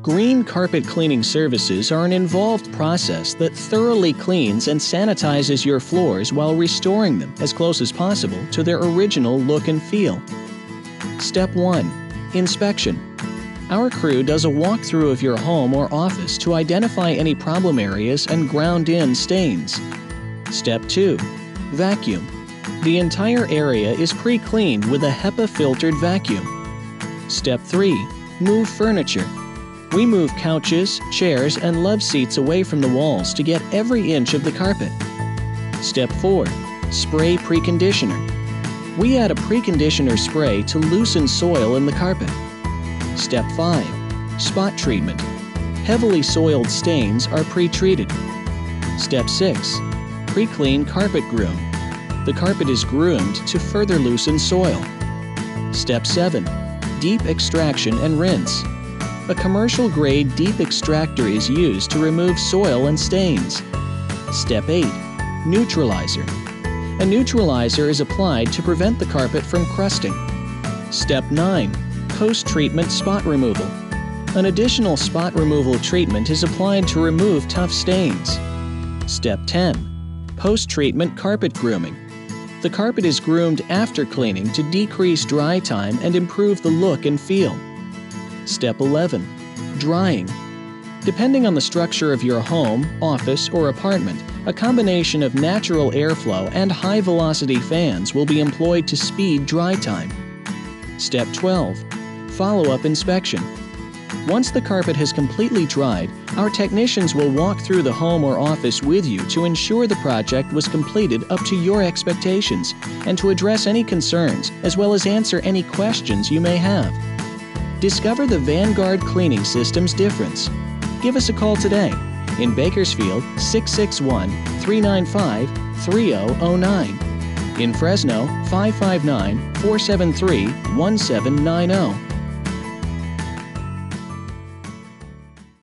Green carpet cleaning services are an involved process that thoroughly cleans and sanitizes your floors while restoring them as close as possible to their original look and feel. Step 1. Inspection. Our crew does a walkthrough of your home or office to identify any problem areas and ground in stains. Step 2. Vacuum. The entire area is pre-cleaned with a HEPA-filtered vacuum. Step 3. Move furniture. We move couches, chairs, and love seats away from the walls to get every inch of the carpet. Step 4. Spray preconditioner. We add a preconditioner spray to loosen soil in the carpet. Step 5. Spot treatment. Heavily soiled stains are pre-treated. Step 6. Pre-clean carpet groom. The carpet is groomed to further loosen soil. Step 7. Deep extraction and rinse. A commercial-grade deep extractor is used to remove soil and stains. Step 8. Neutralizer. A neutralizer is applied to prevent the carpet from crusting. Step 9. Post-treatment spot removal. An additional spot removal treatment is applied to remove tough stains. Step 10. Post-treatment carpet grooming. The carpet is groomed after cleaning to decrease dry time and improve the look and feel. Step 11. Drying. Depending on the structure of your home, office, or apartment, a combination of natural airflow and high-velocity fans will be employed to speed dry time. Step 12. Follow-up inspection. Once the carpet has completely dried, our technicians will walk through the home or office with you to ensure the project was completed up to your expectations and to address any concerns as well as answer any questions you may have. Discover the Vanguard Cleaning System's difference. Give us a call today in Bakersfield 661-395-3009. In Fresno 559-473-1790.